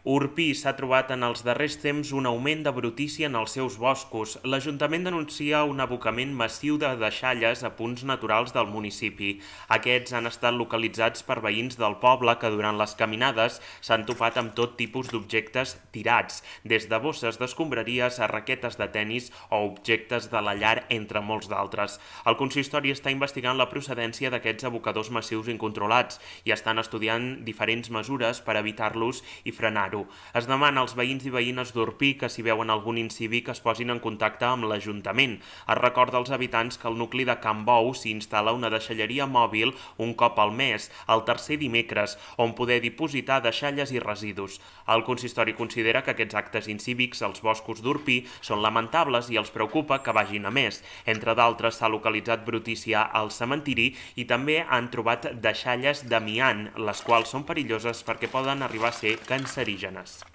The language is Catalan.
Orpí s'ha trobat en els darrers temps un augment de brutícia en els seus boscos. L'Ajuntament denuncia un abocament massiu de deixalles a punts naturals del municipi. Aquests han estat localitzats per veïns del poble que durant les caminades s'han topat amb tot tipus d'objectes tirats, des de bosses d'escombraries a raquetes de tennis o objectes de la llar, entre molts d'altres. El consistori està investigant la procedència d'aquests abocadors massius incontrolats i estan estudiant diferents mesures per evitar-los i frenar-ho. Es demana als veïns i veïnes d'Orpí que si veuen algun incívic es posin en contacte amb l'Ajuntament. Es recorda als habitants que al nucli de Can Bou s'hi instal·la una deixalleria mòbil un cop al mes, el tercer dimecres, on poder dipositar deixalles i residus. El consistori considera que aquests actes incívics als boscos d'Orpí són lamentables i els preocupa que vagin a més. Entre d'altres, s'ha localitzat brutícia al cementiri i també han trobat deixalles d'amiant, les quals són perilloses perquè poden arribar a ser cancerígenes.